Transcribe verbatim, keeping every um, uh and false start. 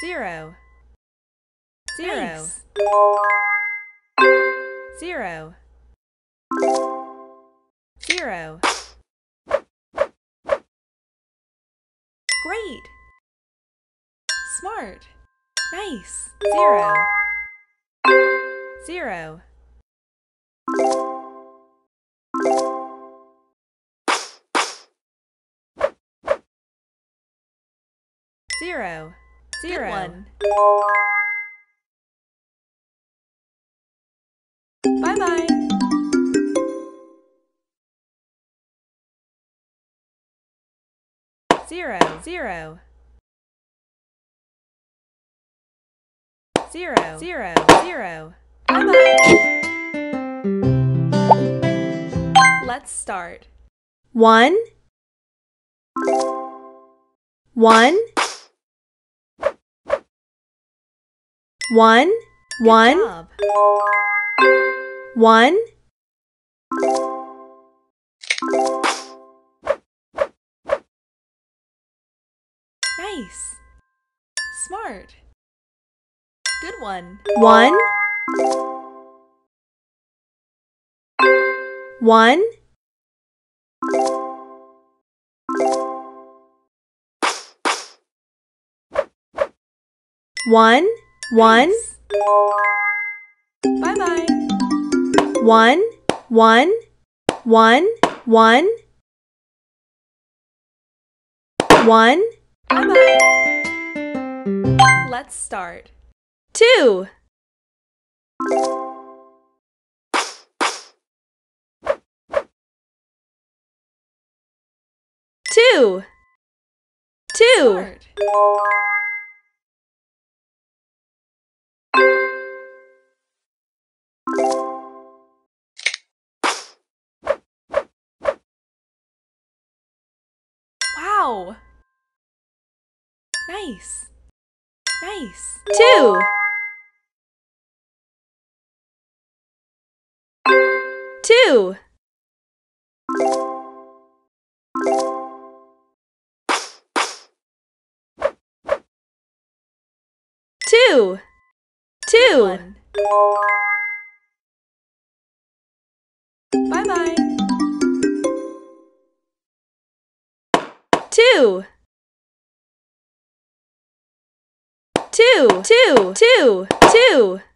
zero, zero, Nice. zero, zero. Great. Smart. Nice. Zero, zero, zero, Good zero. one. Bye-bye. Zero, zero, zero, zero, zero. Bye-bye. Let's start. One, one, one, Good one, job. one, Nice. Smart. Good one. one, one, one, one, Nice. bye-bye. One, one, one, one, one, Bye-bye. Let's start. two, two, two, Smart. Wow. Nice. Nice. two, two, two, two. One. Bye-bye. Two, two, two, two, two.